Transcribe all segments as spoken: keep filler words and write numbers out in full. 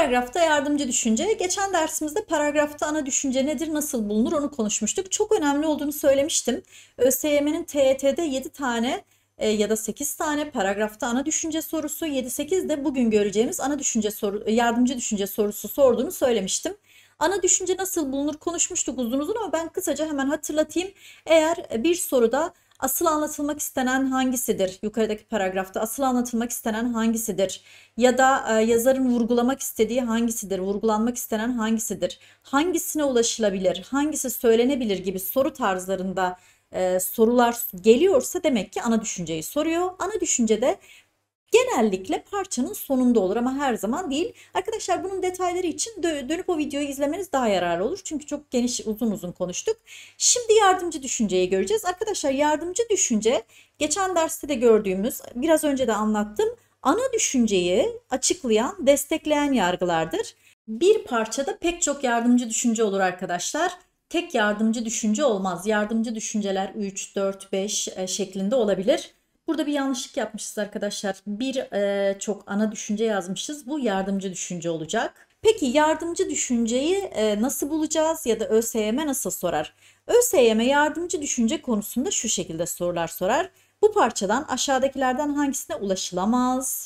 Paragrafta yardımcı düşünce. Geçen dersimizde paragrafta ana düşünce nedir, nasıl bulunur onu konuşmuştuk. Çok önemli olduğunu söylemiştim. ÖSYM'nin T Y T'de yedi tane e, ya da sekiz tane paragrafta ana düşünce sorusu, yedi sekiz de bugün göreceğimiz ana düşünce soru, yardımcı düşünce sorusu sorduğunu söylemiştim. Ana düşünce nasıl bulunur konuşmuştuk uzun uzun ama ben kısaca hemen hatırlatayım. Eğer bir soruda asıl anlatılmak istenen hangisidir? Yukarıdaki paragrafta asıl anlatılmak istenen hangisidir? Ya da e, yazarın vurgulamak istediği hangisidir? Vurgulanmak istenen hangisidir? Hangisine ulaşılabilir? Hangisi söylenebilir gibi soru tarzlarında e, sorular geliyorsa demek ki ana düşünceyi soruyor. Ana düşüncede genellikle parçanın sonunda olur ama her zaman değil. Arkadaşlar bunun detayları için dönüp o videoyu izlemeniz daha yararlı olur. Çünkü çok geniş uzun uzun konuştuk. Şimdi yardımcı düşünceyi göreceğiz. Arkadaşlar yardımcı düşünce geçen derste de gördüğümüz, biraz önce de anlattım. Ana düşünceyi açıklayan, destekleyen yargılardır. Bir parçada pek çok yardımcı düşünce olur arkadaşlar. Tek yardımcı düşünce olmaz. Yardımcı düşünceler üç, dört, beş şeklinde olabilir. Burada bir yanlışlık yapmışız arkadaşlar. Bir e, çok ana düşünce yazmışız. Bu yardımcı düşünce olacak. Peki yardımcı düşünceyi e, nasıl bulacağız ya da ÖSYM nasıl sorar? ÖSYM yardımcı düşünce konusunda şu şekilde sorular sorar. Bu parçadan aşağıdakilerden hangisine ulaşılamaz?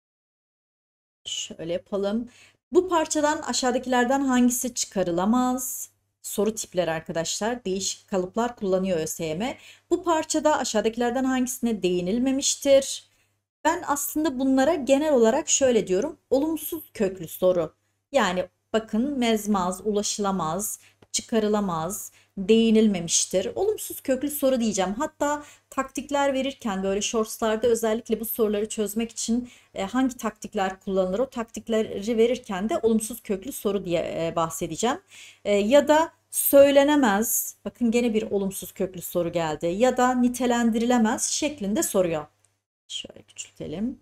Şöyle yapalım. Bu parçadan aşağıdakilerden hangisi çıkarılamaz? Soru tipleri arkadaşlar. Değişik kalıplar kullanıyor ÖSYM. Bu parçada aşağıdakilerden hangisine değinilmemiştir? Ben aslında bunlara genel olarak şöyle diyorum. Olumsuz köklü soru. Yani bakın mezmaz, ulaşılamaz, çıkarılamaz, değinilmemiştir. Olumsuz köklü soru diyeceğim. Hatta taktikler verirken böyle shortslarda özellikle bu soruları çözmek için e, hangi taktikler kullanılır o taktikleri verirken de olumsuz köklü soru diye e, bahsedeceğim. E, ya da söylenemez, bakın gene bir olumsuz köklü soru geldi, ya da nitelendirilemez şeklinde soruyor. Şöyle küçültelim.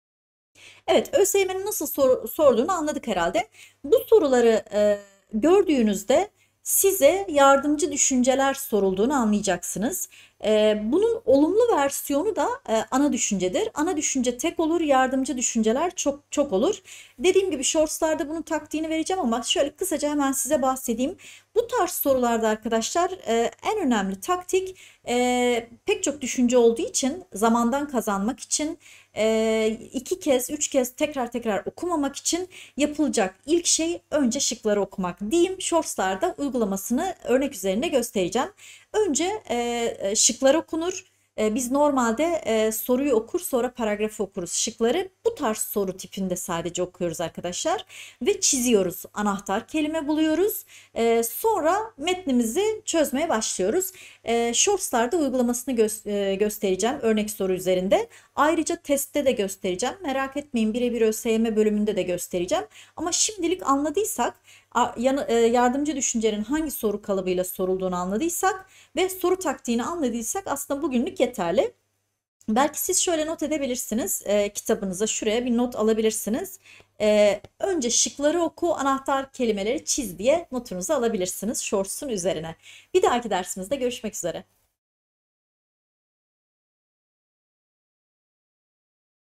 Evet, ÖSYM'nin nasıl sor, sorduğunu anladık herhalde. Bu soruları e, gördüğünüzde size yardımcı düşünceler sorulduğunu anlayacaksınız. E, bunun olumlu versiyonu da e, ana düşüncedir. Ana düşünce tek olur, yardımcı düşünceler çok çok olur. Dediğim gibi shortslarda bunun taktiğini vereceğim ama şöyle kısaca hemen size bahsedeyim. Bu tarz sorularda arkadaşlar e, en önemli taktik e, pek çok düşünce olduğu için zamandan kazanmak için e, iki kez, üç kez tekrar tekrar okumamak için yapılacak ilk şey önce şıkları okumak diyeyim. Shorts'larda uygulamasını örnek üzerinde göstereceğim. Önce e, şıklar okunur. E, biz normalde e, soruyu okur sonra paragrafı okuruz. Şıkları bu tarz soru tipinde sadece okuyoruz arkadaşlar. Ve çiziyoruz. Anahtar kelime buluyoruz. E, sonra metnimizi çözmeye başlıyoruz. E, Shorts'larda uygulamasını gö e, göstereceğim örnek soru üzerinde. Ayrıca testte de göstereceğim. Merak etmeyin, birebir ÖSYM bölümünde de göstereceğim. Ama şimdilik anladıysak, yardımcı düşüncenin hangi soru kalıbıyla sorulduğunu anladıysak ve soru taktiğini anladıysak aslında bugünlük yeterli. Belki siz şöyle not edebilirsiniz. E, kitabınıza şuraya bir not alabilirsiniz. E, önce şıkları oku, anahtar kelimeleri çiz diye notunuzu alabilirsiniz Shorts'un üzerine. Bir dahaki dersimizde görüşmek üzere.